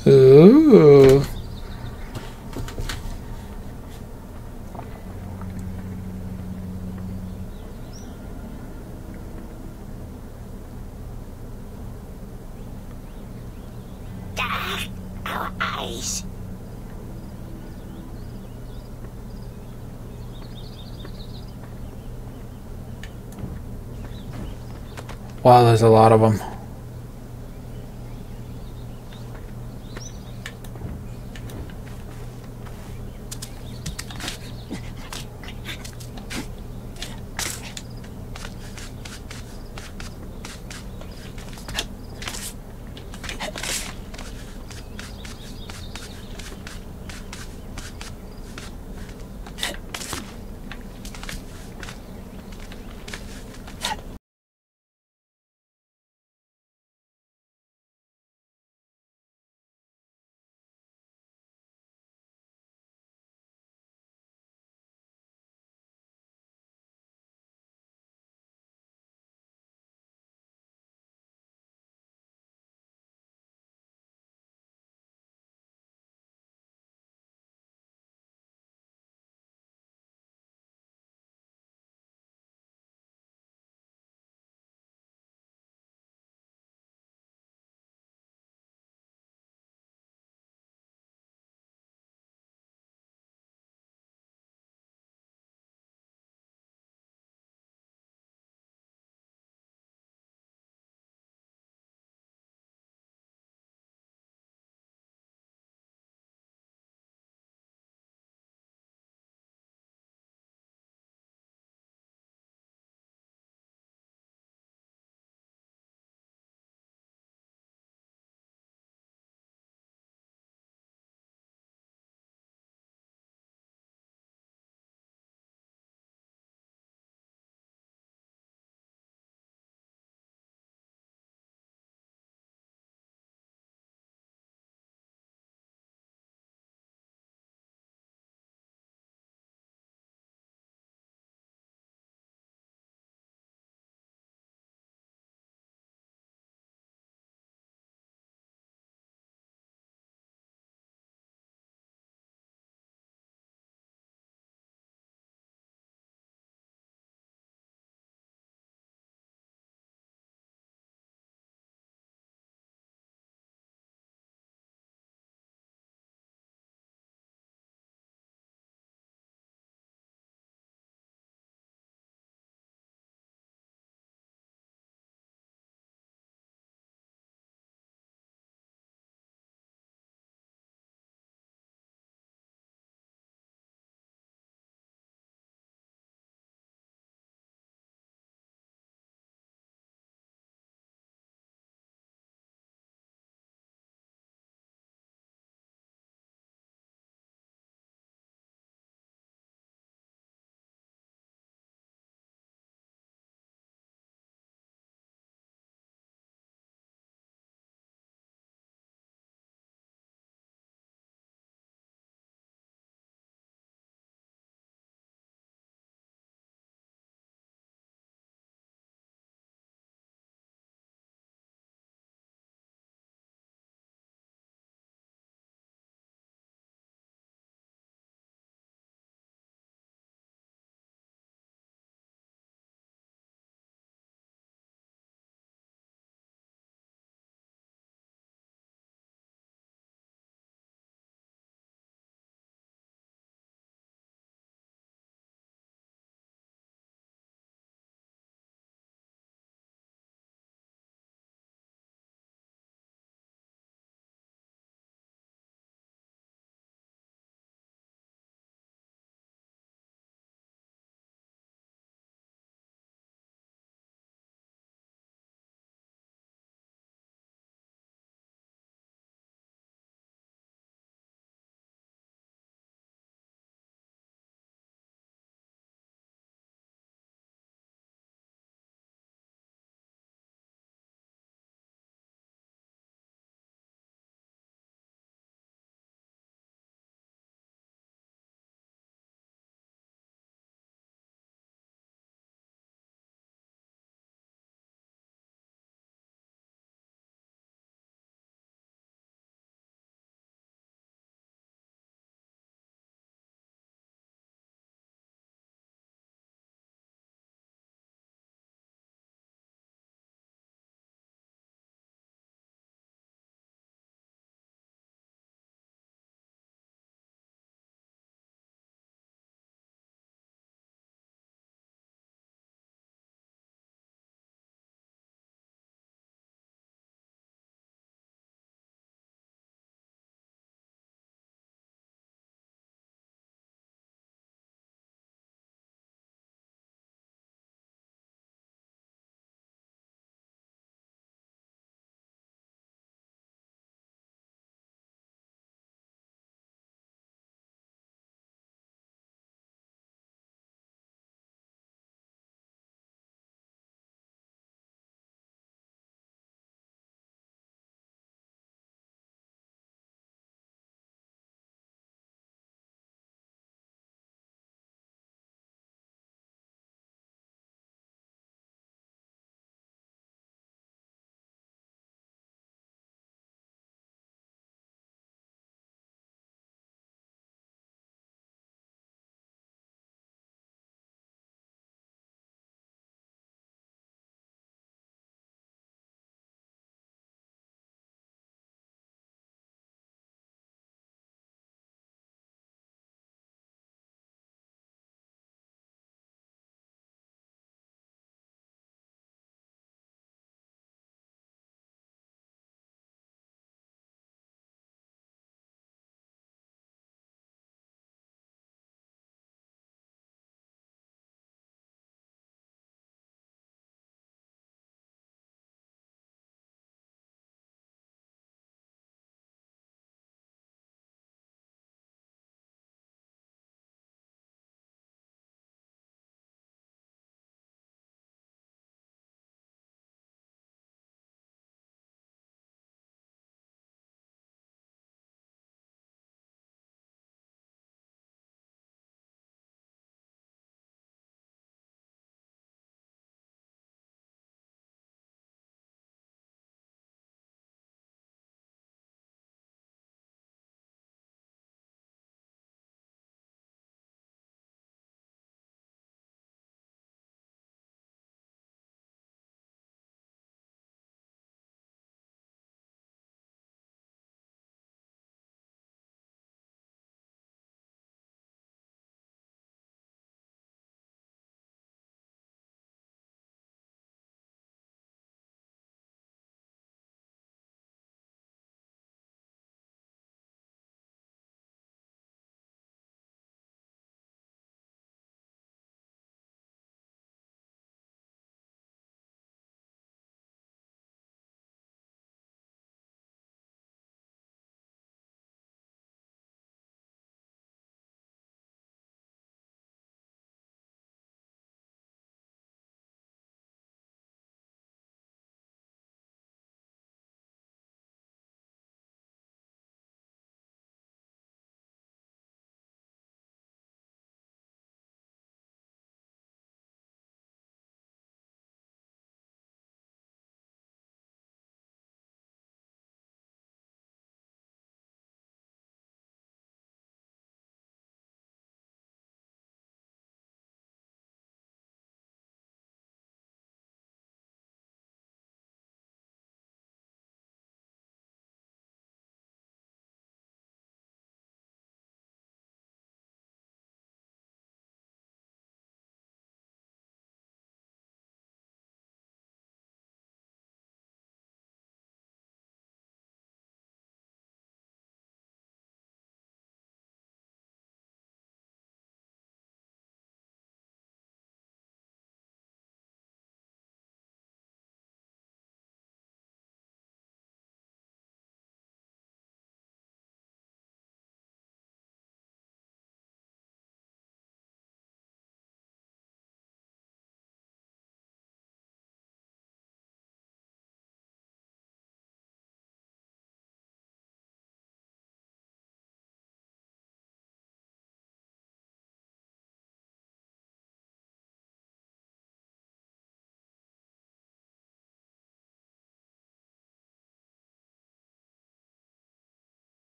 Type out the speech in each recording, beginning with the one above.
Ooh. Our eyes. Wow, there's a lot of them.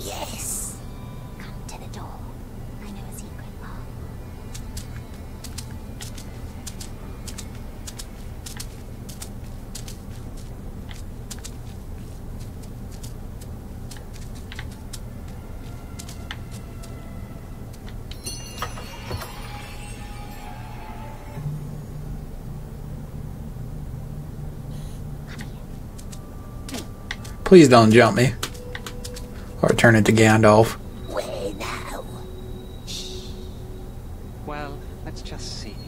Yes. Come to the door. I know a secret path. Please don't jump me. Or turn into Gandalf. Where now? Shh. Well, let's just see.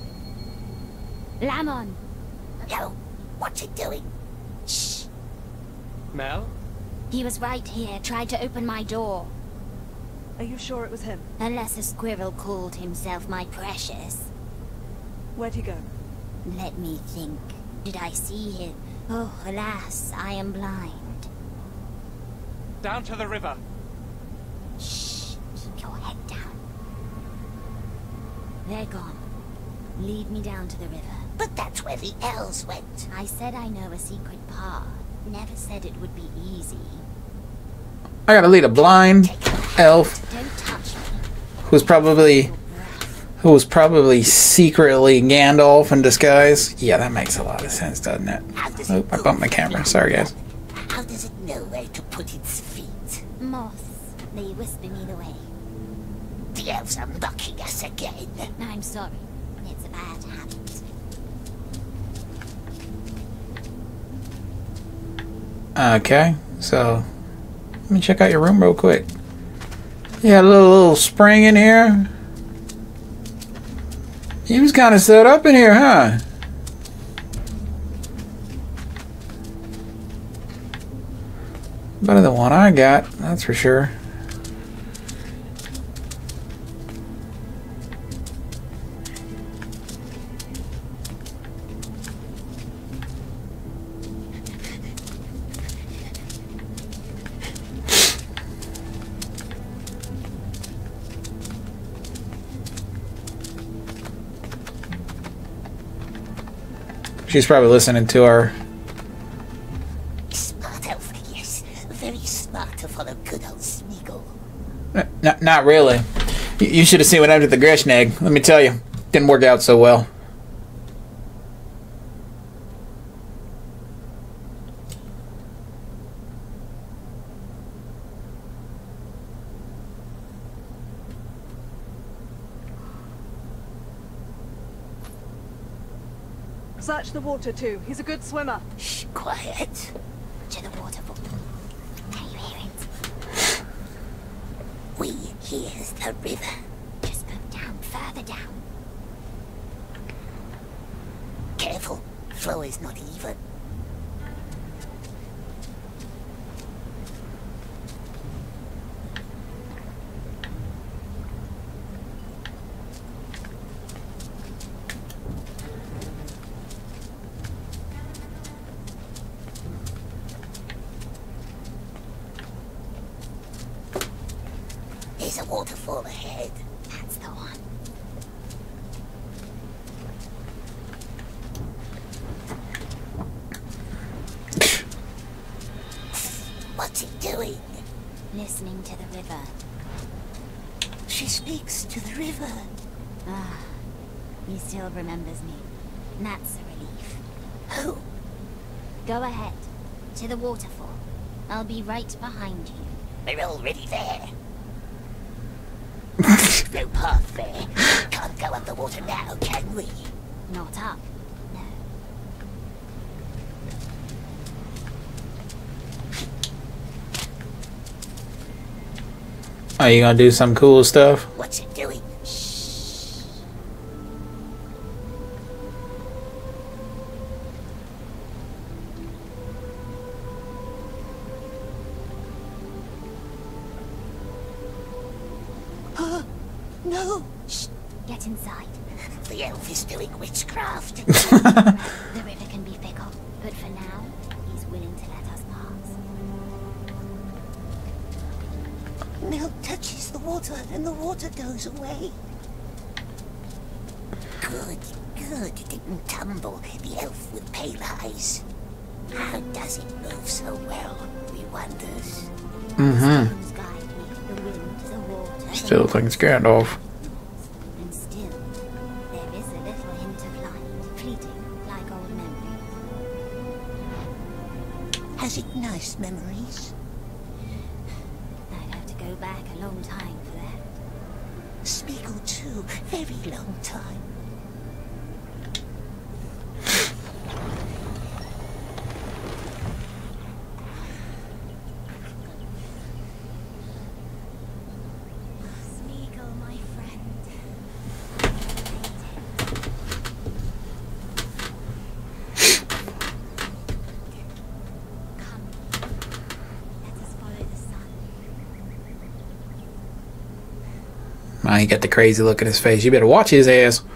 Lamon! No. What's it doing? Shh. Mel? He was right here, tried to open my door. Are you sure it was him? Unless a squirrel called himself my precious. Where'd he go? Let me think. Did I see him? Oh, alas, I am blind. Down to the river. Shh. Keep your head down. They're gone. Lead me down to the river. But that's where the elves went. I said I know a secret path. Never said it would be easy. I gotta lead a blind elf Don't touch me. who's probably secretly Gandalf in disguise. Yeah, that makes a lot of sense, doesn't it? Oh, I bumped my camera. Sorry, guys. How does it know where to put its feet? Moths. They whisper me the way. The elves are mocking us again. I'm sorry. It's a bad habit. Okay, so let me check out your room real quick. Yeah, a little spring in here. You was kind of set up in here, huh? Better than one I got, that's for sure. She's probably listening to our... Smart elf, yes. Very smart to follow good old Smeagol. Not really. You should have seen what happened to the Grishnag. Let me tell you, didn't work out so well. Search the water too. He's a good swimmer. Shh, quiet. To the waterfall. Can you hear it? Here's the river. Just go down, further down. Careful, flow is not even. There's a waterfall ahead. That's the one. What's it doing? Listening to the river. She speaks to the river. Ah, he still remembers me. That's a relief. Who? Go ahead. To the waterfall. I'll be right behind you. We're already there. No path there. Can't go underwater now, can we? Not up. No. Are you gonna do some cool stuff? What's it doing? Shh. No. Shh. Get inside. The elf is doing witchcraft. The river can be fickle, but for now, he's willing to let us pass. Milk touches the water and the water goes away. Good, good. It didn't tumble. The elf with pale eyes. How does it move so well? We wonders. Mm-hmm. Stone's guide. Still think it's Gandalf. And still, there is a little hint of light, fleeting, like old memories. Has it nice memories? I'd have to go back a long time for that. Spiegel too, very long time. Smeagol, my friend. Come, let us follow the sun. Man, he got the crazy look in his face. You better watch his ass.